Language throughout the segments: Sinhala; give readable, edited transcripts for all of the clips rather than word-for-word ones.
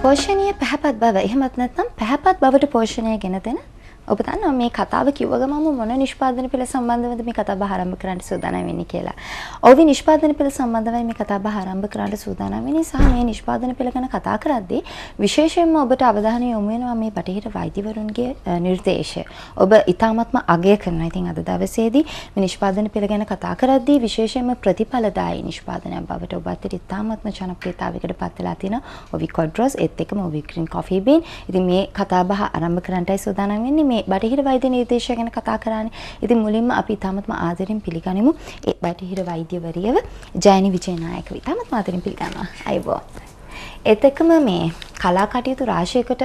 පෝෂණීය පැහැපත් බව එහෙමත් නැත්නම් පැහැපත් බවට පෝෂණය ගෙන දෙන ඔබ දන්නවා මේ කතාව කිව්ව ගමන්ම මොන නිෂ්පාදන පෙළ සම්බන්ධවද මේ කතාව ආරම්භ කරන්න සූදානම් වෙන්නේ කියලා. ඔව් නිෂ්පාදන පෙළ සම්බන්ධවයි මේ කතාව ආරම්භ කරන්න සූදානම් වෙන්නේ සහ මේ නිෂ්පාදන පෙළ ගැන කතා කරද්දී විශේෂයෙන්ම ඔබට අවධානය යොමු වෙනවා මේ බටහිර වෛද්‍යවරුන්ගේ නිර්දේශය. ඔබ ඊ타මත්ම අගය කරනවා. ඉතින් අද දවසේදී මේ නිෂ්පාදන පෙළ ගැන කතා කරද්දී විශේෂයෙන්ම ප්‍රතිඵලදායී නිෂ්පාදනයක් බවට ඔබ අතට ඊ타මත්ම ජනප්‍රියතාවයකට පත් වෙලා තියෙනවා. ඔවි කොඩ්රොස් ඒත් එක්කම ඔවි ග්‍රීන් කොෆි බීන්. ඉතින් මේ කතාබහ ආරම්භ කරන්නයි සූදානම් වෙන්නේ. මේ බටහිර වෛද්‍ය නිර්දේශය ගැන කතා කරානේ. ඉතින් මුලින්ම අපි ඊ타මත්ම ආදරෙන් පිළිගනිමු ඒ බටහිර වෛද්‍යවරියව ජයනි විජේනායක. ඊ타මත්ම ආදරෙන් පිළිගන්නවා. අයබෝ. ඒත් එක්කම මේ කලා කටයුතු රාශියකට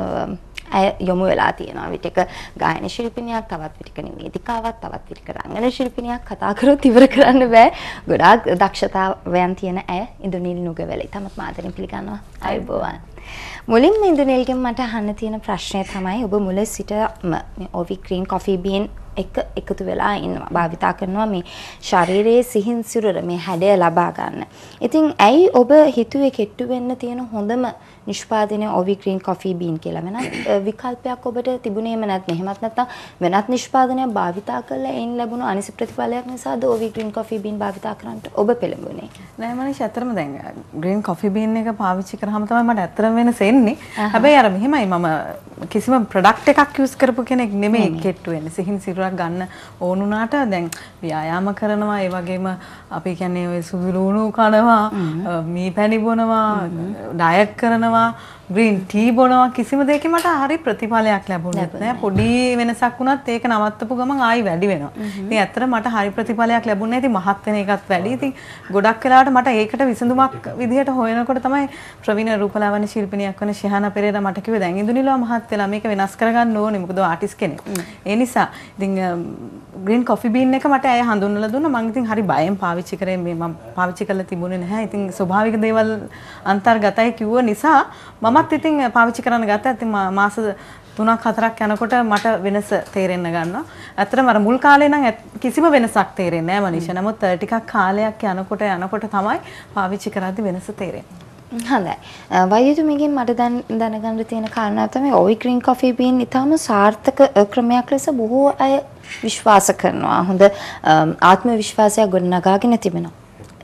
අය යොමු වෙලා තියෙනවා. විටක ගායන ශිල්පිනියක්, තවත් විටක නිවේදිකාවක්, තවත් විටක රංගන ශිල්පිනියක් කතා කරොත් ඉවර කරන්න බෑ. ගොඩාක් දක්ෂතාවයන් තියෙන අය ඉන්දුනිල් නුගවැල. ඊටමත් ආදරෙන් පිළිගන්නවා. අයබෝවන්. මුලින්ම ඉන්දුනිල්ගෙන් මට අහන්න තියෙන ප්‍රශ්නය තමයි ඔබ මුල සිටම මේ ඔවි ග්‍රීන් කොෆි බීන් එකතු වෙලා ඉන්නවා. භාවිතා කරනවා මේ ශරීරයේ සිහින් සිරුර මේ හැඩය ලබා ගන්න. ඉතින් ඇයි ඔබ හිතුවේ කෙට්ටු වෙන්න තියෙන හොඳම නිෂ්පාදනය ඔවි ග්‍රීන් කොෆි බීන් කියලා? වෙනත් විකල්පයක් ඔබට තිබුණේම නැත්නම් එහෙමත් නැත්නම් වෙනත් නිෂ්පාදනයක් භාවිතා කරලා එයින් ලැබුණු අනිසි ප්‍රතිඵලයක් නිසාද ඔවි ග්‍රීන් කොෆි බීන් භාවිතා කරන්නට ඔබ පෙළඹුණේ? නෑ මනිෂ් ඇත්තටම දැන් ග්‍රීන් කොෆි බීන් එක පාවිච්චි කරාම තමයි මට ඇත්තටම වෙනස එන්නේ. හැබැයි අර මෙහෙමයි මම කිසිම ප්‍රොඩක්ට් එකක් යූස් කරපු කෙනෙක් නෙමෙයි කෙට්ටු වෙන්නේ. සිහින් සිරුරක් ගන්න ඕන උනාට දැන් ව්‍යායාම කරනවා, ඒ වගේම අපි කියන්නේ ඔය සුදු ලුණු කනවා, මී පැණි බොනවා, ඩයට් කරනවා, ග්‍රීන් ටී බොනවා, කිසිම දෙයක මට හරි ප්‍රතිඵලයක් ලැබුණේ නැහැ. පොඩි වෙනසක් වුණත් ඒක නවත්තපු ගමන් ආයි වැඩි වෙනවා. ඉතින් ඇත්තට මට හරි ප්‍රතිඵලයක් ලැබුණේ නැහැ. ඉතින් මහත් වෙන එකත් වැඩි. ඉතින් ගොඩක් වෙලාවට මට ඒකට විසඳුමක් විදිහට හොයනකොට තමයි ප්‍රවීණ රූපලාවන්‍ය ශිල්පිනියක් වන ශිහානා පෙරේරා මට කිව්වේ දැන් ඉඳුනිලව මහත් වෙලා මේක වෙනස් කරගන්න ඕනේ. මොකද ආටිස්ට් කෙනෙක්. ඒ නිසා ඉතින් ග්‍රීන් කොෆි බීන් එක මට අය හඳුන්වලා දුන්නා. මම ඉතින් හරි බයෙන් පාවිච්චි කරේ. මම පාවිච්චි කරලා තිබුණේ නැහැ. ඉතින් ස්වභාවික දේවල් අන්තර්ගතයි කිව්ව නිසා මමත් ඉතින් පාවිච්චි කරන්න ගත්තා. ඉතින් මාස 3ක් 4ක් යනකොට මට වෙනස තේරෙන්න ගන්නවා. ඇත්තටම අර මුල් කාලේ නම් කිසිම වෙනසක් තේරෙන්නේ නැහැ මනීෂා. නමුත් ටිකක් කාලයක් යනකොට තමයි පාවිච්චි කරද්දි වෙනස තේරෙන්නේ. හොඳයි. වෛද්‍යතුමියගෙන් මට දැනගන්න තියෙන කාරණා තමයි ඔවි ග්‍රීන් කොෆි බීන් ඊටම සාර්ථක ක්‍රමයක් ලෙස බොහෝ අය විශ්වාස කරනවා. හොඳ ආත්ම විශ්වාසයක් ගොඩනගාගෙන තිබෙනවා.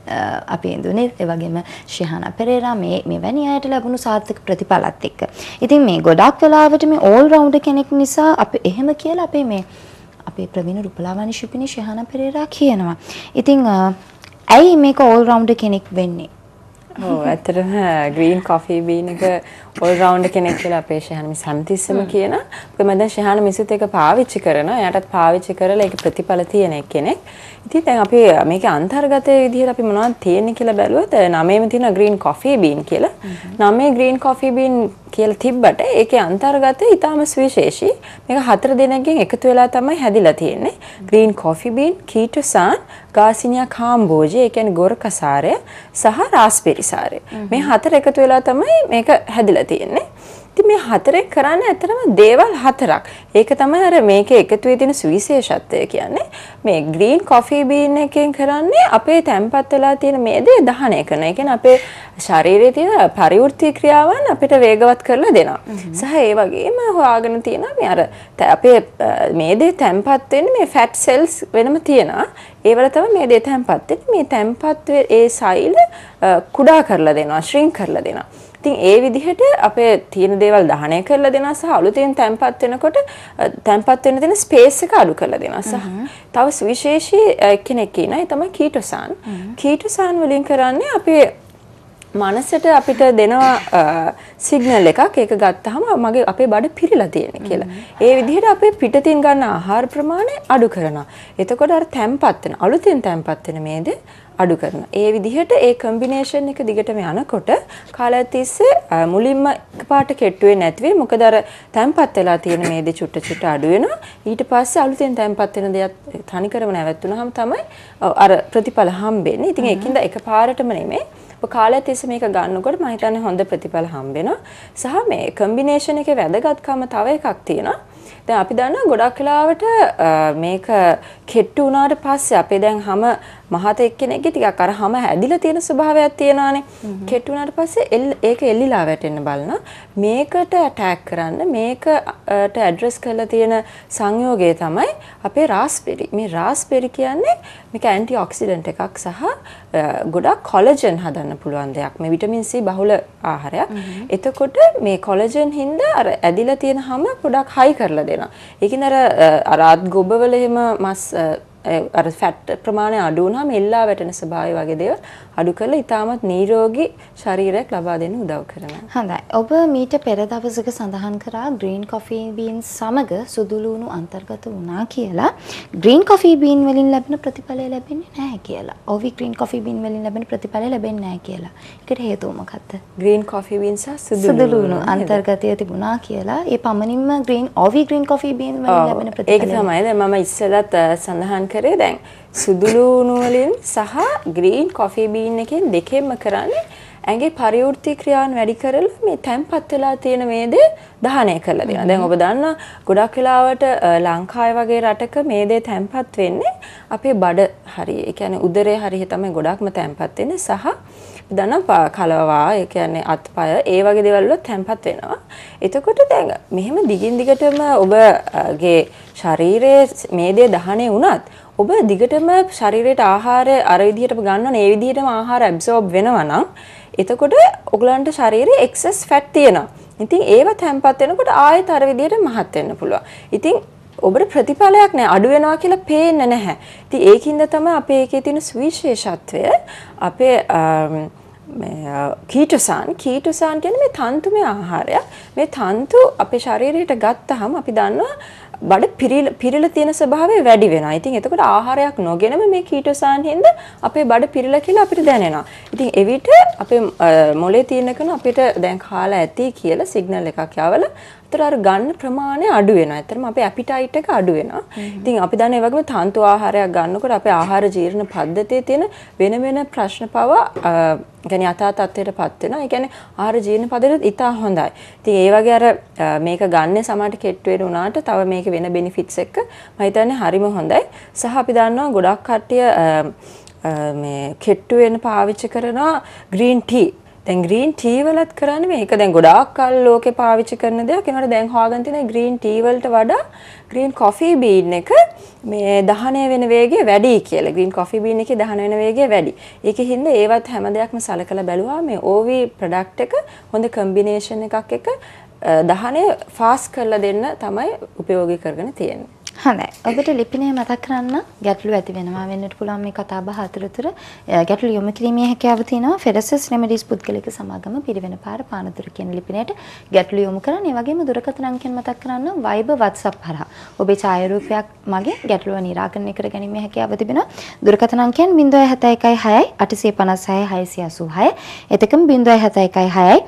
අපි ඉඳුනේ ඒ වගේම ශිහානා පෙරේරා මේ වැනි අයට ලැබුණු සාර්ථක ප්‍රතිඵලත් එක්ක. ඉතින් මේ ගොඩක් වෙලාවට මේ ඕල් රවුන්ඩර් කෙනෙක් නිසා අපි එහෙම කියලා අපේ ප්‍රවීණ රූපලාවන්‍ය ශිල්පිනී ශිහානා පෙරේරා කියනවා. ඉතින් ඇයි මේක ඕල් රවුන්ඩර් කෙනෙක් වෙන්නේ? ඔව් ඇත්තටම ග්‍රීන් කොෆි බීන් එක all rounder කෙනෙක් කියලා අපේ ශිහාන මිස් හැමතිස්සෙම කියන. මොකද මම දැන් ශිහාන මිස්ත් එක පාවිච්චි කරනවා. එයාටත් පාවිච්චි කරලා ඒක ප්‍රතිඵල තියෙන කෙනෙක්. ඉතින් දැන් අපි මේකේ අන්තර්ගතයේ විදිහට අපි මොනවද තියෙන්නේ කියලා බැලුවොත් 9ෙම තියෙන ග්‍රීන් කොෆි බීන් කියලා. 9 ග්‍රීන් කොෆි බීන් කියලා තිබ්බට ඒකේ අන්තර්ගතය ඊටාම සුවිශේෂී. මේක 4 දෙනෙක්ගෙන් එකතු වෙලා තමයි හැදිලා තියෙන්නේ. ග්‍රීන් කොෆි බීන්, කීටෝසාන්, ගාසිනියා කාම්බෝජි, ඒ කියන්නේ ගොරකසාරය සහ රාස්බෙරිසාරය. මේ 4 එකතු වෙලා තමයි මේක හැදිලා තියෙන්නේ. ඉතින් මේ 4 කරන්නේ ඇත්තටම දේවල් 4ක්. ඒක තමයි අර මේකේ එකතු වෙ තියෙන සුවිශේෂත්වය කියන්නේ. මේ ග්‍රීන් කොෆි බීන් එකෙන් කරන්නේ අපේ තැම්පත් වෙලා තියෙන මේ දේ දහනය කරන. ඒ කියන්නේ අපේ ශරීරයේ තියෙන පරිවෘත්ති ක්‍රියාවන් අපිට වේගවත් කරලා දෙනවා. සහ ඒ වගේම හොයාගෙන තියෙනවා මේ අර අපේ මේ දේ තැම්පත් වෙන්නේ මේ ෆැට් සෙල්ස් වෙනම තියෙනවා. ඒවල තමයි මේ දේ තැම්පත් වෙන්නේ. මේ තැම්පත් ඒ සෛල කුඩා කරලා දෙනවා, ශ්‍රින්ක් කරලා දෙනවා. ඉතින් ඒ විදිහට අපේ තියෙන දේවල් දහනය කරලා දෙනවා සහ අලුතෙන් තැම්පත් වෙනකොට තැම්පත් වෙන්න තියෙන ස්පේස් එක අඩු කරලා දෙනවා. සහ තව සුවිශේෂී කෙනෙක් ඉන්නවා. ඒ තමයි කීටෝසාන්. කීටෝසාන් වලින් කරන්නේ අපේ මනසට අපිට දෙනවා සිග්නල් එකක්. ඒක ගත්තාම මගේ අපේ බඩ පිරීලා තියෙන කියලා. ඒ විදිහට අපේ පිටතින් ගන්න ආහාර ප්‍රමාණය අඩු කරනවා. එතකොට අර තැම්පත් වෙන අලුතෙන් තැම්පත් වෙන මේද අඩු කරනවා. ඒ විදිහට ඒ කම්බිනේෂන් එක දිගටම යනකොට කාලයක් තිස්සේ මුලින්ම එකපාරට කෙට්ටු වෙන්නේ නැති වෙයි. මොකද අර තැම්පත් වෙලා තියෙන මේ දේ චුට්ට අඩු වෙනවා. ඊට පස්සේ අලුතෙන් තැම්පත් වෙන දේත් තනිකරම නැවතුනහම තමයි අර ප්‍රතිඵල හම්බෙන්නේ. ඉතින් ඒකින්ද එකපාරටම නෙමෙයි. ඔබ කාලයක් තිස්සේ මේක ගන්නකොට මම හිතන්නේ හොඳ ප්‍රතිඵල හම්බ වෙනවා. සහ මේ කම්බිනේෂන් එකේ වැදගත්කම තව එකක් තියෙනවා. දැන් අපි දන්නවා ගොඩක් වෙලාවට මේක කෙට්ටු වුණාට පස්සේ අපේ දැන් හැම මහත එක්කෙනෙක්ගේ ටිකක් අර හැම හැදිලා තියෙන ස්වභාවයක් තියෙනවානේ. කෙට්ටු වුණාට පස්සේ ඒක එල්ලිලා වැටෙන්න බලන මේකට ඇටැක් කරන්න මේකට ඇඩ්‍රස් කරලා තියෙන සංයෝගය තමයි අපේ රාස්බෙරි. මේ රාස්බෙරි කියන්නේ මේක ඇන්ටි ඔක්සිඩන්ට් එකක් සහ ගොඩක් කොලජන් හදන්න පුළුවන් දෙයක්. මේ විටමින් C බහුල ආහාරයක්. එතකොට මේ කොලජන් හින්දා අර ඇදිලා තියෙන හැම පොඩක් හයි කරලා දෙනවා. ඒකින් අර අත් ගොබවල එහෙම මස් අර ෆැට් ප්‍රමාණය අඩු වුණාම එල්ලා වැටෙන ස්වභාවය වගේ දේවල් අඩු කරලා ඉතාමත් නිරෝගී ශරීරයක් ලබා දෙන්න උදව් කරනවා. හොඳයි. ඔබ මීට පෙර දවසක සඳහන් කරා green coffee beans සමග සුදු ලුණු අන්තර්ගත වුණා කියලා. green coffee bean වලින් ලැබෙන ප්‍රතිඵලය ලැබෙන්නේ නැහැ කියලා. OV green coffee bean වලින් ලැබෙන ප්‍රතිඵලය ලැබෙන්නේ නැහැ කියලා. ඒකට හේතුව මොකක්ද? green coffee beans සහ සුදු ලුණු අන්තර්ගතය තිබුණා කියලා. ඒ පමණින්ම OV green coffee bean වලින් ලැබෙන ප්‍රතිඵලය. ඒක තමයි. දැන් මම ඉස්සෙල්ලත් සඳහන් කරේ දැන් සුදු ලුණු වලින් සහ green coffee bean එකෙන් දෙකෙන්ම කරන්නේ ඇඟේ පරිවෘත්ති ක්‍රියාවන් වැඩි කරලා මේ තැම්පත් වෙලා තියෙන මේ දේ දහනය කරලා දෙනවා. දැන් ඔබ දන්නා ගොඩක් වෙලාවට ලංකාවේ වගේ රටක මේ දේ තැම්පත් වෙන්නේ අපේ බඩ හරිය. ඒ කියන්නේ උදරය හරිය තමයි ගොඩක්ම තැම්පත් වෙන්නේ සහ දන්නා කලවා ඒ කියන්නේ අත්පය ඒ වගේ දේවල් වල තැම්පත් වෙනවා. එතකොට දැන් මෙහෙම දිගින් දිගටම ඔබගේ ශරීරයේ මේ දේ දහනය වුණත් ඔබ දිගටම ශරීරයට ආහාරය අර විදිහටම ගන්නවනේ ඒ විදිහටම ආහාර ඇබ්සෝබ් වෙනවා නම් එතකොට ඔයගලන්ට ශරීරයේ එක්සස් ෆැට් තියෙනවා. ඉතින් ඒව තැම්පත් වෙනකොට ආයෙත් අර විදිහට මහත් වෙන්න පුළුවන්. ඉතින් ඔබට ප්‍රතිඵලයක් නැහැ අඩු වෙනවා කියලා පේන්නේ නැහැ. ඉතින් ඒකින්ද තමයි අපේ එකේ තියෙන සුවිශේෂත්වය අපේ කීටෝසාන් කියන්නේ මේ තන්තුමය ආහාරයක්. මේ තන්තු අපේ ශරීරයට ගත්තාම අපි දන්නවා බඩ පිරিলা තියෙන ස්වභාවය වැඩි වෙනවා. ඉතින් එතකොට ආහාරයක් නොගෙනම මේ කීටෝසාන් හින්දා අපේ බඩ පිරিলা කියලා අපිට දැනෙනවා. ඉතින් එවිට අපේ මොලේ තියෙන කෙනා අපිට දැන් කාලා ඇති කියලා සිග්නල් එකක් යවලා අතර අර ගන්න ප්‍රමාණය අඩු වෙනවා. ඇත්තටම අපේ ඇපිටයිට් එක අඩු වෙනවා. ඉතින් අපි දන්නේ ඒ වගේම තන්තු ආහාරයක් ගන්නකොට අපේ ආහාර ජීර්ණ පද්ධතියේ තියෙන වෙන ප්‍රශ්න පවා කියන්නේ යථා තත්ත්වයටපත් වෙනවා. ඒ කියන්නේ ආහාර ජීර්ණ පද්ධතිය ඉතා හොඳයි. ඉතින් ඒ වගේ අර මේක ගන්න සමහරට කෙට්ටු වෙන උනාට තව මේක වෙන බෙනිෆිට්ස් එක්ක මම හිතන්නේ හරිම හොඳයි. සහ අපි දන්නවා ගොඩක් කට්ටිය මේ කෙට්ටු වෙන පාවිච්චි කරනවා green tea. දැන් green tea වලත් කරන්නේ මේක දැන් ගොඩාක් කල් ලෝකේ පාවිච්චි කරන දෙයක්. ඒනකොට දැන් හොයාගෙන තියෙන green tea වලට වඩා green coffee bean එක මේ දහනය වෙන වේගය වැඩි කියලා. green coffee bean එකේ දහනය වෙන වේගය වැඩි. ඒකෙ හින්දා ඒවත් හැම දෙයක්ම සලකලා බැලුවා මේ OV product එක හොඳ combination එකක් එක්ක දහනය fast කරලා දෙන්න තමයි උපයෝගී කරගෙන තියෙන්නේ. හොඳයි. ඔබට ලිපිනය මතක් කරන්න ගැටලු ඇති වෙනවා වෙන්නට පුළුවන් මේ කතා බහ අතරතුර ගැටලු යොමු කිරීමේ හැකියාව තියෙනවා. ෆෙරසස් රෙමඩීස් පුද්ගලික සමාගම පිරිවෙන පාර පානදුර කියන ලිපිනයට ගැටලු යොමු කරන්න. ඒ වගේම දුරකථන අංකයන් මතක් කරන්න Viber WhatsApp හරහා ඔබේ ඡායාරූපයක් මගින් ගැටලුව නිරාකරණය කර ගැනීමේ හැකියාව තිබෙනවා. දුරකථන අංකයන් 07116 856 686 එතකම 07116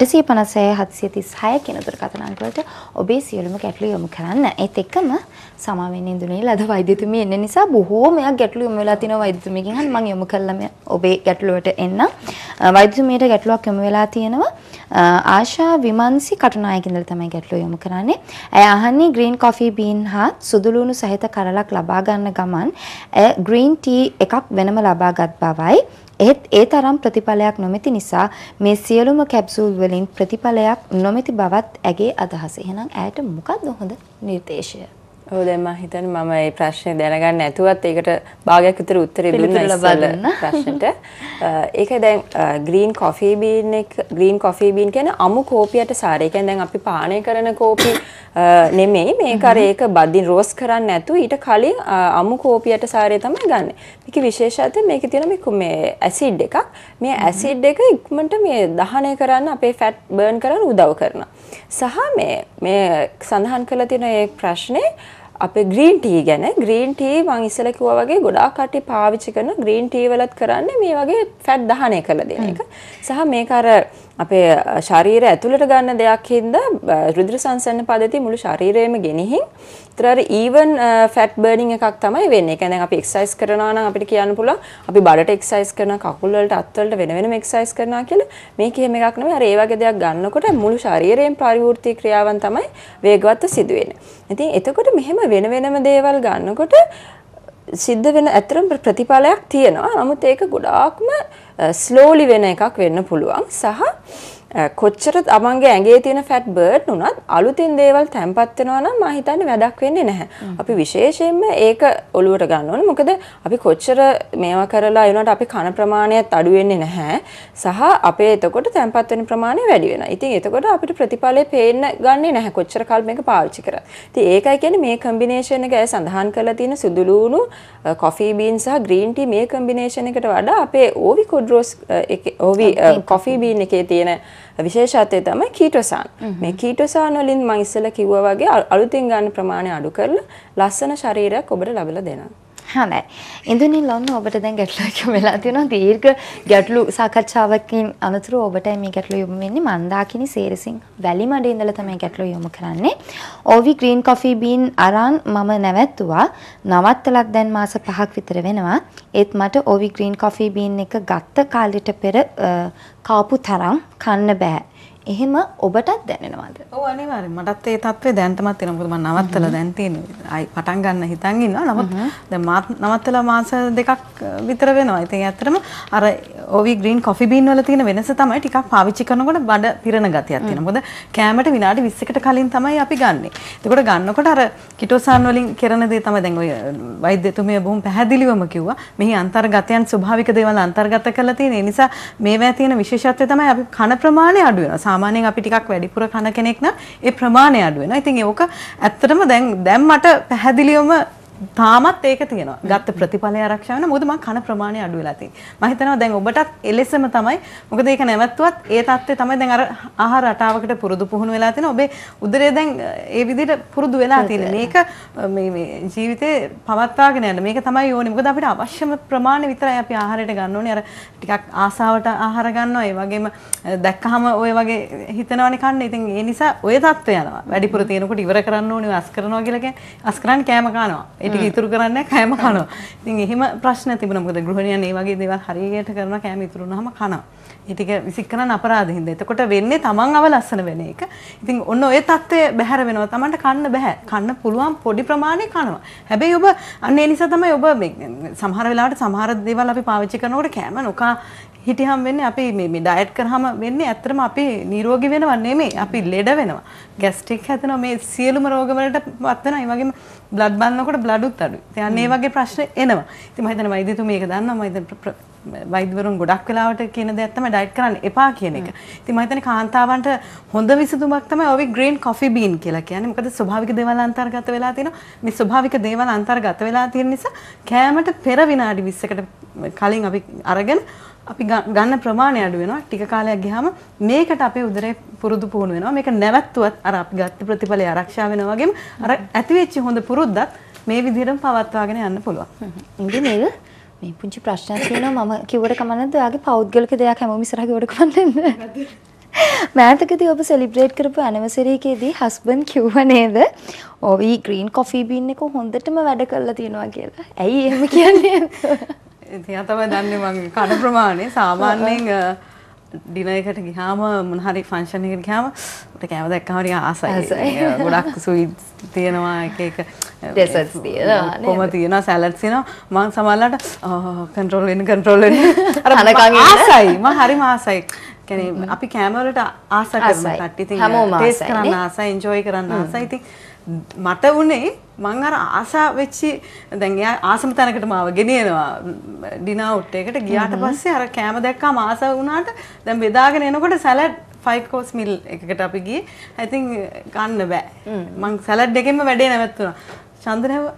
856 736 කියන දුරකථන අංක වලට ඔබේ සියලුම ගැටලු යොමු කරන්න. ඒත් එක්කම සමාවෙන්න ඉඳුනේ ලද වෛද්‍යතුමිය එන්න නිසා බොහෝමයක් ගැටලු යොමු වෙලා තිනවා වෛද්‍යතුමියගෙන්. හරි මම යොමු කළා ඔබේ ගැටලුවට එන්න. වෛද්‍යතුමියට ගැටලුවක් යොමු වෙලා තියෙනවා. ආශා විමන්සි කටුනායක ඉඳලා තමයි ගැටලුව යොමු කරන්නේ. ඇය අහන්නේ green coffee bean හා සුදු ලුණු සහිත කරලක් ලබා ගන්න ගමන් green tea එකක් වෙනම ලබාගත් බවයි. ඒත් ඒ තරම් ප්‍රතිඵලයක් නොමැති නිසා මේ සියලුම කැප්සූල් වලින් ප්‍රතිඵලයක් නොමැති බවත් ඇගේ අදහස. එහෙනම් ඇයට මොකක්ද හොඳ නිර්දේශය? ඔව් දැන් මම හිතන්නේ මම මේ ප්‍රශ්නේ දැනගන්න නැතුවත් ඒකට භාගයක් විතර උත්තරේ දුන්නා ඉස්සෙල්ලා ප්‍රශ්නෙට. ඒකයි දැන් green coffee bean කියන්නේ අමු කෝපියට සාරය. ඒ කියන්නේ දැන් අපි පානය කරන කෝපි නෙමෙයි මේක අර ඒක බදින් රෝස් කරන්නේ නැතුව ඊට කලින් අමු කෝපියට සාරය තමයි ගන්න. මේකේ විශේෂත්වය මේකේ තියෙන මේ ඇසිඩ් එකක්. මේ ඇසිඩ් එක ඉක්මනට මේ දහනය කරන්න අපේ ෆැට් බර්න් කරන්න උදව් කරනවා. සහ මේ සඳහන් කරලා තියෙන මේ ප්‍රශ්නේ අපේ green tea ගැන green tea මම ඉස්සෙල්ලා කිව්වා වගේ ගොඩාක් කට්ටිය පාවිච්චි කරන green tea වලත් කරන්නේ මේ වගේ ෆැට් දහනය කරලා දෙන එක. සහ මේක අර අපේ ශරීරය ඇතුළට ගන්න දෙයක් හින්දා රුධිර සංසරණ පද්ධතිය මුළු ශරීරයම ගෙනිහින් ඒතර අර ඊවන් ෆැට් බර්නින් එකක් තමයි වෙන්නේ. ඒ කියන්නේ අපි එක්සර්සයිස් කරනවා නම් අපිට කියන්න පුළුවන් අපි බඩට එක්සර්සයිස් කරනවා, කකුල් වලට අත් වලට වෙන වෙනම එක්සර්සයිස් කරනවා කියලා. මේක එහෙම එකක් නෙමෙයි. අර ඒ වගේ දෙයක් ගන්නකොට මුළු ශරීරයෙන් පරිවෘත්තීය ක්‍රියාවන් තමයි වේගවත්ව සිදු වෙන්නේ. ඉතින් එතකොට මෙහෙම වෙන වෙනම දේවල් ගන්නකොට සිද්ධ වෙන ඇත්තටම ප්‍රතිඵලයක් තියෙනවා. නමුත් ඒක ගොඩාක්ම ස්ලෝලි වෙන එකක් වෙන්න පුළුවන්. සහ කොච්චර තමන්ගේ ඇඟේ තියෙන ෆැට් බර්න් උනත් අලුතින් දේවල් තැම්පත් වෙනවා නම් මම හිතන්නේ වැඩක් වෙන්නේ නැහැ. අපි විශේෂයෙන්ම ඒක ඔලුවට ගන්න ඕනේ. මොකද අපි කොච්චර මේවා කරලා එනකොට අපි කන ප්‍රමාණයත් අඩු වෙන්නේ නැහැ. සහ අපේ එතකොට තැම්පත් වෙන ප්‍රමාණය වැඩි වෙනවා. ඉතින් එතකොට අපිට ප්‍රතිඵලය පේන්න ගන්නේ නැහැ කොච්චර කල් මේක පාවිච්චි කරා. ඉතින් ඒකයි කියන්නේ මේ කම්බිනේෂන් එක ඇය සඳහන් කරලා තියෙන සුදු ලුණු, කොෆි බීන් සහ ග්‍රීන් ටී මේ කම්බිනේෂන් එකට වඩා අපේ ඕවි කොඩ්රෝස් ඕවි කොෆි බීන් එකේ තියෙන විශේෂත්වය තමයි කීටෝසාන්. මේ කීටෝසාන් වලින් මම ඉස්සෙල්ලා කිව්වා වගේ අලුතින් ගන්න ප්‍රමාණය අඩු කරලා ලස්සන ශරීරයක් ඔබට ලැබලා දෙනවා. හොඳයි. ඉන්දුනිල් ලොන්න ඔබට දැන් ගැටලුවක් වෙලා තියෙනවා. දීර්ඝ ගැටලු සාකච්ඡාවකින් අනතුරු ඔබට මේ ගැටලුව යොමු වෙන්නේ මන්දාකිනි සේරසිංහ වැලිමඩේ ඉඳලා තමයි ගැටලුව යොමු කරන්නේ. ඕවි ග්‍රීන් කොෆි බීන් අරන් මම නැවැත්තුවා. නවත්තලත් දැන් මාස 5ක් විතර වෙනවා. ඒත් මට ඕවි ග්‍රීන් කොෆි බීන් එක ගත්ත කාලෙට පෙර කාපු තරම් කන්න බෑ. එහෙම ඔබටත් දැනෙනවද? ඔව් අනිවාර්යෙන්. මටත් ඒ තත්ත්වය දැනටමත් තියෙනවා. මොකද මම නවත්තලා දැන් තියෙන්නේ. ආයි පටන් ගන්න හිතන් ඉන්නවා. නමුත් දැන් නවත්තලා මාස 2ක් විතර වෙනවා. ඉතින් ඇත්තටම අර ඕවි ග්‍රීන් කොෆි බීන් වල තියෙන වෙනස තමයි ටිකක් පාවිච්චි කරනකොට බඩ පිරෙන ගතියක් තියෙනවා. මොකද කෑමට විනාඩි 20කට කලින් තමයි අපි ගන්නෙ. එතකොට ගන්නකොට අර කිටෝසාන් වලින් කරන දේ තමයි දැන් ඔය වෛද්‍යතුමිය බොහොම පැහැදිලිවම කිව්වා. මෙහි අන්තර්ගතයන් ස්වභාවික දේවල් අන්තර්ගත කරලා තියෙන. ඒ නිසා මේවා තියෙන විශේෂත්වය තමයි අපි කන ප්‍රමාණය අඩු වෙනවා. සාමාන්‍යයෙන් අපි ටිකක් වැඩිපුර කන කෙනෙක් නම් ඒ ප්‍රමාණය අඩු වෙනවා. ඉතින් ඒක ඇත්තටම දැන් මට පැහැදිලිවම තාමත් ඒක තියෙනවා. ගත්ත ප්‍රතිඵලය ආරක්ෂා වෙනවා. මොකද මම කන ප්‍රමාණය අඩු වෙලා තියෙන්නේ. මම හිතනවා දැන් ඔබටත් එලෙසම තමයි. මොකද ඒක නැවතුවත් ඒ தත්ත්වය තමයි දැන් අර ආහාර රටාවකට පුරුදු පුහුණු වෙලා තියෙනවා. ඔබේ උදරය දැන් ඒ විදිහට පුරුදු වෙලා තියෙන්නේ. මේක මේ ජීවිතේ පවත්වාගෙන යන්න මේක තමයි ඕනේ. මොකද අපිට අවශ්‍යම ප්‍රමාණය විතරයි අපි ආහාරයට ගන්න ඕනේ. අර ටිකක් ආසාවට ආහාර ගන්නවා. ඒ වගේම දැක්කහම ඔය වගේ හිතනවනේ කන්න. ඉතින් ඒ නිසා ඔය தත්ත්වය යනවා. වැඩිපුර තියෙනකොට ඉවර කරන්න ඕනේ. අස් කරනවා කියලා කියන්නේ අස් කරන්නේ කෑම කනවා. ඒ ටික ඉතුරු කරන්නේ කෑම කනවා. ඉතින් එහෙම ප්‍රශ්න තිබුණා. මොකද ගෘහිණියන් මේ වගේ දේවල් හරියට කරනවා කෑම ඉතුරු වුණාම කනවා. ඒ ටික විසික් කරන්න අපරාධ හින්දා. එතකොට වෙන්නේ තමන් අවලස්සන වෙන එක. ඉතින් ඔන්න ඔය தත්ත්වය බැහැර වෙනවා. තමන්ට කන්න බෑ. කන්න පුළුවන් පොඩි ප්‍රමාණයක් කනවා. හැබැයි ඔබ අන්න ඒ නිසා තමයි ඔබ සමහර වෙලාවට සමහර දේවල් අපි පාවිච්චි කරනකොට කෑම නොකා හිටියම් වෙන්නේ අපි මේ ඩයට් කරාම වෙන්නේ ඇත්තටම අපි නිරෝගී වෙනව නෙමෙයි. අපි ලෙඩ වෙනවා. ગેස්ට්‍රික් හැදෙනවා. මේ සියලුම රෝග වලට වත් වෙනවා. ඒ වගේම බ්ලඩ් බලනකොට බ්ලඩ් උත් අඩුයි. ඉතින් මේ වගේ ප්‍රශ්න එනවා. ඉතින් මම හිතන්නේ වෛද්‍යතුමී මේක දන්නවා. මම හිතන්නේ වෛද්‍යවරුන් ගොඩක් වෙලාවට කියන දෙයක් තමයි ඩයට් කරන්න එපා කියන එක. ඉතින් මම හිතන්නේ කාන්තාවන්ට හොඳ විසඳුමක් තමයි ඔවි ග්‍රීන් කොෆි බීන් කියලා කියන්නේ. මොකද ස්වභාවික දේවල් අන්තර්ගත වෙලා තියෙනවා. මේ ස්වභාවික දේවල් අන්තර්ගත වෙලා තියෙන නිසා කෑමට පෙර විනාඩි 20කට කලින් අපි අරගෙන අපි ගන්න ප්‍රමාණය අඩු වෙනවා. ටික කාලයක් ගියාම මේකට අපේ උදරේ පුරුදු පුහුණු වෙනවා. මේක නැවැත්තුවත් අර අපි ගත්ත ප්‍රතිඵලය ආරක්ෂා වෙනවා වගේම අර ඇතිවෙච්ච හොඳ පුරුද්දත් මේ විදිහටම පවත්වාගෙන යන්න පුළුවන්. ඉතින් මේ පුංචි ප්‍රශ්නයක් තියෙනවා. මම කිව්වට කමක් නැද්ද? ඔයාගේ පෞද්ගලික දෙයක් හැමෝම ඉස්සරහ කිව්වට කමක් නැද්ද? මෑතකදී ඔබ සෙලිබ්‍රේට් කරපු ඇනිවර්සරි එකේදී හස්බන්ඩ් කිව්වා නේද? ඔවි ග්‍රීන් කොෆි බීන් එක හොඳටම වැඩ කරලා තියෙනවා කියලා. ඇයි එහෙම කියන්නේ? ඉතින් තමයි දන්නේ මම කන ප්‍රමාණය සාමාන්‍යයෙන් ඩිනර් එකට ගියාම මොන හරි ෆන්ක්ෂන් එකකට ගියාම උට කෑම දැක්කම හරි ආසයි. ගොඩක් ස්වීට්ස් තියෙනවා එක ඩෙසර්ට්ස් තියෙනවා. කොහොම තියෙනවා සලාඩ්ස් තියෙනවා. මම සමහරවිට කන්ට්‍රෝල් වෙන්න අර ආසයි. මම හරිම ආසයි. කියන්නේ අපි කෑම වලට ආස කරන කට්ටිය ඉතින් ටේස්ට් කරන්න ආසයි, එන්ජොයි කරන්න ආසයි. ඉතින් මට උනේ මං අර ආසා වෙච්චි දැන් එයා ආසම තැනකට මාව ගෙනියනවා ඩිනර් අවුට් එකකට ගියාට පස්සේ අර කෑම දැක්කම ආස වුණාට දැන් බෙදාගෙන එනකොට සලාඩ් 5 course meal එකකට අපි ගියේ. I think ගන්න බෑ. මං සලාඩ් එකෙන්ම වැඩේ නැවතුණා. චන්දනව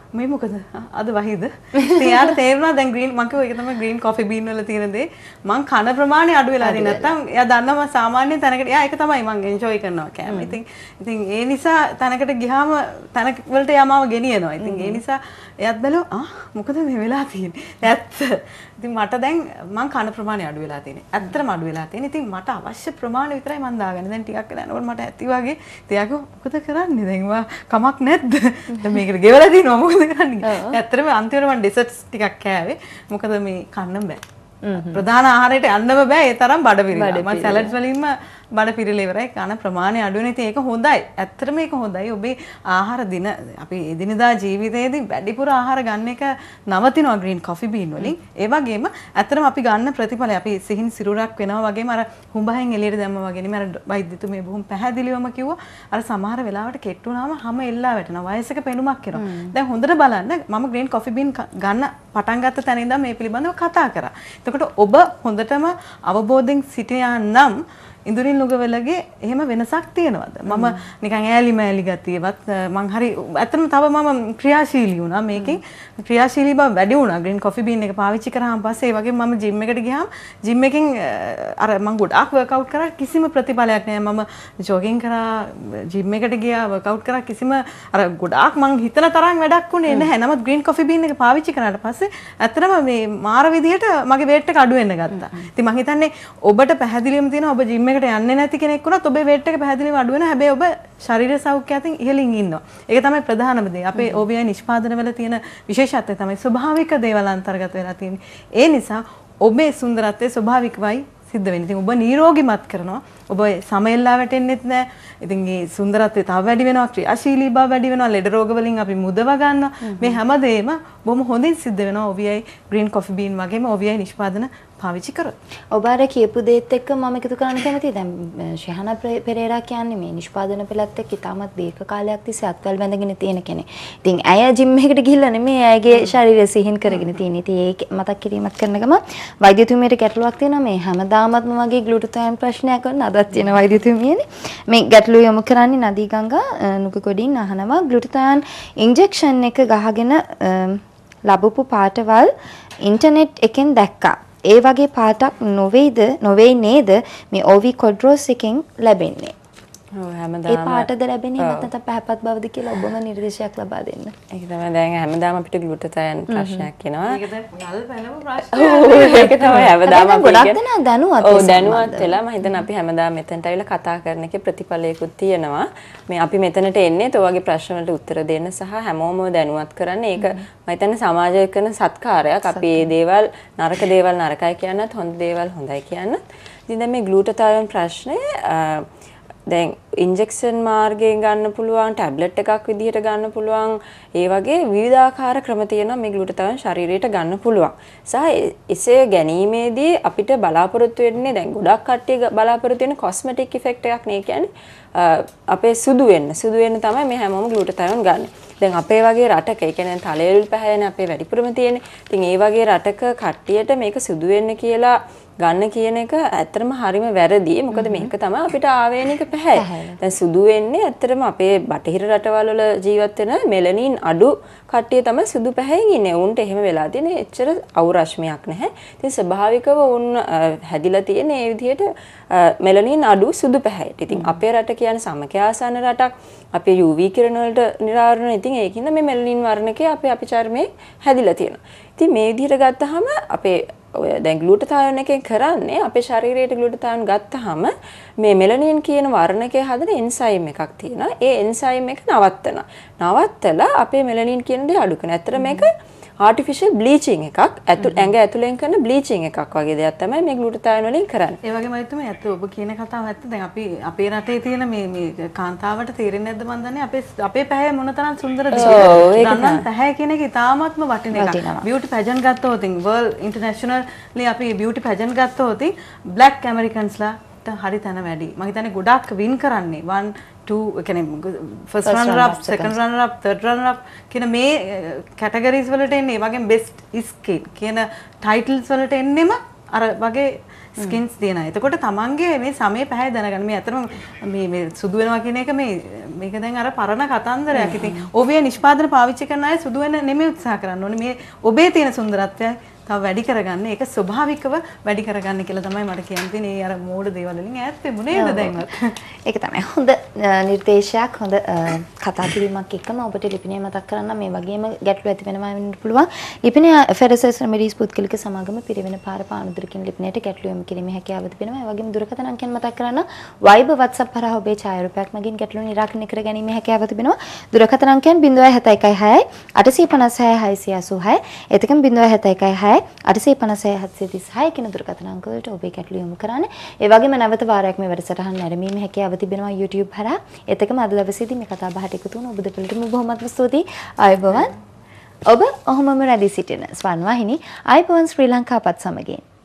මේ මොකද අද වහිද ඉතින් යාට තේරුණා දැන් ග්‍රීන් මම කිව්වා ඒක තමයි ග්‍රීන් කොෆි බීන් වල තියෙන දේ මං කන ප්‍රමාණය අඩු වෙලා තියෙන නැත්තම් එයා දන්නවා මම සාමාන්‍ය තැනකට එයා ඒක තමයි මං එන්ජොයි කරනවා කෑම. ඉතින් ඒ නිසා තැනකට ගියාම තැනක වලට එයා මාව ගෙනියනවා. ඉතින් ඒ නිසා එයාත් බැලුවා මොකද මේ වෙලා තියෙන්නේ. ඇත්ත. ඉතින් මට දැන් මං කන ප්‍රමාණය අඩු වෙලා තියෙන්නේ. ඇත්තටම අඩු වෙලා තියෙන්නේ. ඉතින් මට අවශ්‍ය ප්‍රමාණය විතරයි මං දාගන්නේ. දැන් ටිකක් වෙලා යනකොට මට ඇති වගේ තියාගෝ මොකද කරන්නේ දැන් වා කමක් නැද්ද? දැන් මේකට ගෙවලා දිනවා මොකද කරන්නේ? ඇත්තටම අන්තිමට මම ඩෙසර්ට්ස් ටිකක් කෑවේ. මොකද මේ කන්න බෑ. ප්‍රධාන ආහාරයට යන්නම බෑ ඒ තරම් බඩ පිරෙනවා. මම සලාඩ්ස් වලින්ම බඩ පිරෙලා ඉවරයි. කන ප්‍රමාණය අඩු වෙන ඉතින් ඒක හොඳයි. ඇත්තටම ඒක හොඳයි. ඔබේ ආහාර දින අපි එදිනදා ජීවිතයේදී වැඩිපුර ආහාර ගන්න එක නවතිනවා ග්‍රීන් කොෆි බීන් වලින්. ඒ වගේම ඇත්තටම අපි ගන්න ප්‍රතිඵලය අපි සිහින් සිරුරක් වෙනවා වගේම අර හුඹහෙන් එළියට දැම්මා වගේ නෙමෙයි අර වෛද්‍යතුමේ බොහොම පැහැදිලිවම කිව්වා අර සමහර වෙලාවට කෙට්ටු වුණාම හැම එල්ලා වැටෙනවා. වයසක පෙනුමක් එනවා. දැන් හොඳට බලන්න මම ග්‍රීන් කොෆි බීන් ගන්න පටන් ගත්ත තැන ඉඳන් මේ පිළිබඳව කතා කරා. එතකොට ඔබ හොඳටම අවබෝධයෙන් සිටියා නම් ඉඳුරින් ලුගවලගේ එහෙම වෙනසක් තියෙනවද? මම නිකන් ඈලි මෑලි ගතියවත් මං හරි ඇත්තටම තව මම ක්‍රියාශීලී වුණා මේකෙන් ක්‍රියාශීලී බව වැඩි වුණා ග්‍රීන් කොෆි බීන් එක පාවිච්චි කරාම පස්සේ ඒ වගේම මම ජිම් එකට ගියාම ජිම් එකෙන් අර මං ගොඩාක් වර්ක්අවුට් කරා කිසිම ප්‍රතිඵලයක් නැහැ මම ජොගින් කරා ජිම් එකට ගියා වර්ක්අවුට් කරා කිසිම අර ගොඩාක් මං හිතන තරම් වැඩක් උනේ නැහැ. නමුත් ග්‍රීන් කොෆි බීන් එක පාවිච්චි කරාට පස්සේ ඇත්තටම මේ මාර විදියට මගේ weight එක අඩු වෙන්න ගත්තා. ඉතින් මං හිතන්නේ ඔබට පැහැදිලිවම තියෙනවා ඔබ ජිම් එකට යන්නේ නැති කෙනෙක් වුණත් ඔබේ weight එක පැහැදිලිව අඩු වෙන හැබැයි ඔබ ශරීර සෞඛ්‍යය අතින් ඉහළින් ඉන්නවා. ඒක තමයි ප්‍රධානම දේ. අපේ OBI නිෂ්පාදන වල තියෙන විශේෂත්වය තමයි ස්වභාවික දේවල් අන්තර්ගත වෙලා තියෙන්නේ. ඒ නිසා ඔබේ සුන්දරත්වය ස්වභාවිකවයි සිද්ධ වෙන්නේ. ඉතින් ඔබ නිරෝගීමත් කරනවා. ඔබ සමෙල්ලා වැටෙන්නෙත් නැහැ. ඉතින් මේ සුන්දරත්වය තව වැඩි වෙනවා, ක්‍රියාශීලී බව වැඩි වෙනවා, ලෙඩ රෝග වලින් අපි මුදව ගන්නවා. මේ හැමදේම බොහොම හොඳින් සිද්ධ වෙනවා OBI ග්‍රීන් කොෆි බීන් වගේම OBI නිෂ්පාදන පාවිච්චි කරොත්. ඔබ අර කියපු දේත් එක්ක මම එකතු කරන්න කැමතියි. දැන් ශහනා පෙරේරා කියන්නේ මේ නිෂ්පාදන පෙළත් එක්ක ඉතාමත් දීර්ඝ කාලයක් තිස්සේ අත්වල බැඳගෙන තියෙන කෙනෙක්. ඉතින් ඇය ජිම් එකකට ගිහිල්ලා නෙමෙයි ඇයගේ ශරීරය සිහින් කරගෙන තියෙන්නේ. ඉතින් ඒක මතක් කිරීමක් කරන ගම වෛද්‍යතුමියට ගැටලුවක් තියෙනවා මේ හැමදාමත්ම වගේ ග්ලූටතයන් ප්‍රශ්නයක් වුණ අදත් තියෙන වෛද්‍යතුමියනේ. මේ ගැටලුව යොමු කරන්නේ නදී ගංගා නුගකොඩින් අහනවා ග්ලූටතයන් ඉන්ජෙක්ෂන් එක ගහගෙන ලැබපු පාටවල් ඉන්ටර්නෙට් එකෙන් දැක්කා. ඒ වගේ පාටක් නොවේ නේද මේ OV කොඩ්රෝස් එකෙන් ලැබෙන්නේ. ඔව් හැමදාම ඒ පාටද ලැබෙන්නේ නැත්නම් පැහැපත් බවද කියලා ඔබම නිර්දේශයක් ලබා දෙන්න. ඒක තමයි දැන් හැමදාම අපිට ග්ලූටතයන් ප්‍රශ්නයක් එනවා. ඒක දැන් ගල් පැනව ප්‍රශ්නයක්. ඒක තමයි හැමදාම අපි ගොඩක් දෙනා දැනුවත්. ඔව් දැනුවත් වෙලා මම හිතන්නේ අපි හැමදාම මෙතනට ඇවිල්ලා කතා කරන එකේ ප්‍රතිඵලයකුත් තියෙනවා. මේ අපි මෙතනට එන්නේ ඒ වගේ ප්‍රශ්න වලට උත්තර දෙන්න සහ හැමෝම දැනුවත් කරන්න. ඒක මම හිතන්නේ සමාජය කරන සත්කාරයක්. අපි මේ දේවල් නරක දේවල් නරකයි කියන්නත් හොඳ දේවල් හොඳයි කියන්නත්. ඉතින් දැන් මේ ග්ලූටතයන් ප්‍රශ්නේ දැන් ඉන්ජෙක්ෂන් මාර්ගයෙන් ගන්න පුළුවන් ටැබ්ලට් එකක් විදිහට ගන්න පුළුවන් ඒ වගේ විවිධාකාර ක්‍රම තියෙනවා මේ ග්ලූටතයන් ශරීරයට ගන්න පුළුවන්. සහ එසේ ගැනීමේදී අපිට බලාපොරොත්තු වෙන්නේ දැන් ගොඩක් කට්ටිය බලාපොරොත්තු වෙන කොස්මෙටික් ඉෆෙක්ට් එකක් නේ කියන්නේ අපේ සුදු වෙන්න තමයි මේ හැමෝම ග්ලූටතයන් ගන්න. දැන් අපේ වගේ රටක ඒ කියන්නේ තලෙලුල් පැහැයනේ අපේ වැඩිපුරම තියෙන්නේ. ඉතින් ඒ වගේ රටක කට්ටියට මේක සුදු වෙන්න කියලා ගන්න කියන එක ඇත්තටම හරිම වැරදි. මොකද මේක තමයි අපිට ආවේනික පැහැය. දැන් සුදු වෙන්නේ ඇත්තටම අපේ බටහිර රටවල් වල ජීවත් වෙන මෙලනින් අඩු කට්ටිය තමයි සුදු පැහැයෙන් ඉන්නේ. උන්ට එහෙම වෙලා තියෙන්නේ එච්චර අවුරශ්මියක් නැහැ. ඉතින් ස්වභාවිකව උන් හැදිලා තියෙන මේ විදිහට මෙලනින් අඩු සුදු පැහැයට. ඉතින් අපේ රට කියන්නේ සමකයාසන රටක්. අපේ UV කිරණ වලට නිරාවරණ. ඉතින් ඒකින්ද මේ මෙලනින් වර්ණකේ අපේ චර්මයේ හැදිලා තියෙනවා. ඉතින් මේ විදිහට ගත්තාම අපේ දැන් ග්ලූටතයන් එකෙන් කරන්නේ අපේ ශරීරයට ග්ලූටතයන් ගත්තාම මේ මෙලනින් කියන වර්ණකයේ හදන එන්සයිම් එකක් තියෙනවා. ඒ එන්සයිම් එක නවත්තලා අපේ මෙලනින් කියන දේ අඩු කරන. ඇත්තට මේක ආටිෆිෂල් බ්ලීචිං එකක්. ඇඟ ඇතුලෙන් කරන බ්ලීචිං එකක් වගේ දෙයක් තමයි මේ ග්ලූටතයන් වලින් කරන්නේ. ඒ වගේම තමයි ඇත්ත ඔබ කියන කතාව ඇත්ත. දැන් අපි අපේ රටේ තියෙන මේ කාන්තාවට තේරෙන්නේ නැද්ද මන් දන්නේ අපේ පැහැ මොනතරම් සුන්දරද කියලා. ගන්න පැහැ කියන එක ඉතාමත්ම වටින එකක්. බියුටි පැජන් ගත්තොත් වර්ල්ඩ් ඉන්ටර්නැෂනල්ලි අපි බියුටි පැජන් ගත්තොත් බ්ලැක් ඇමරිකන්ස්ලා හරි තැන වැඩි. මම හිතන්නේ ගොඩක් වින් කරන්නේ 1 2 කියන්නේ first runner up second runner up third runner up කියන මේ කැටගරිස් වලට එන්නේ. ඒ වගේම බෙස්ට් ස්කින් කියන ටයිටල්ස් වලට එන්නෙම අර වගේ ස්කින්ස් තියෙන අය. එතකොට තමන්ගේ මේ සමය පැහැ දැනගන්න. මේ අතරම මේ සුදු වෙනවා කියන එක මේක දැන් අර පරණ කතන්දරයක්. ඉතින් ඔබේ නිෂ්පාදන පාවිච්චි කරන අය සුදු වෙන්න නෙමෙයි උත්සාහ කරන්න ඕනේ. මේ ඔබේ තියෙන සුන්දරත්වය තව වැඩි කරගන්න. ඒක ස්වභාවිකව වැඩි කරගන්න කියලා තමයි මට කියන්න තියෙන්නේ. ඒ අර මෝඩ දේවල් වලින් ඈත් වෙමු නේද දැන්වත්. ඒක තමයි හොඳ නිර්දේශයක්, හොඳ කතා කිරීමක් එක්කම ඔබට ලිපිණය මතක් කරන්න මේ වගේම ගැටලු ඇති වෙනවා වෙන්න පුළුවන්. ලිපිණය ෆෙරසස් රෙමඩීස් පුද්ගලික සමාගම පිරිවෙන පාර පානුදුරකින් ලිපිණයට ගැටලු යොමු කිරීමේ හැකියාව තිබෙනවා. ඒ වගේම දුරකථන අංකයන් මතක් කරන්න Viber WhatsApp හරහා ඔබේ ඡායාරූපයක් මගින් ගැටලු නිරාකරණය කර ගැනීමේ හැකියාව තිබෙනවා. දුරකථන අංකයන් 0716 856 686 එතකම 0716 856 කියන දුරකථන අංක වලට ඔබේ ගැටලු යොමු කරන්න. ඒ වගේම නැවත වාරයක් මේ වැඩසටහන නැරඹීමේ හැකියාව තිබෙනවා YouTube හරහා. එතකම අද දවසේදී මේ කතා බහට එකතු වුණ ඔබ දෙපළටම බොහොමත්ම ස්තුතියි. ආයුබෝවන්. ඔබ ඔහොමම රැඳී සිටින ස්වර්ණවාහිනී ආයුබෝවන් ශ්‍රී ලංකාපත් සමගින්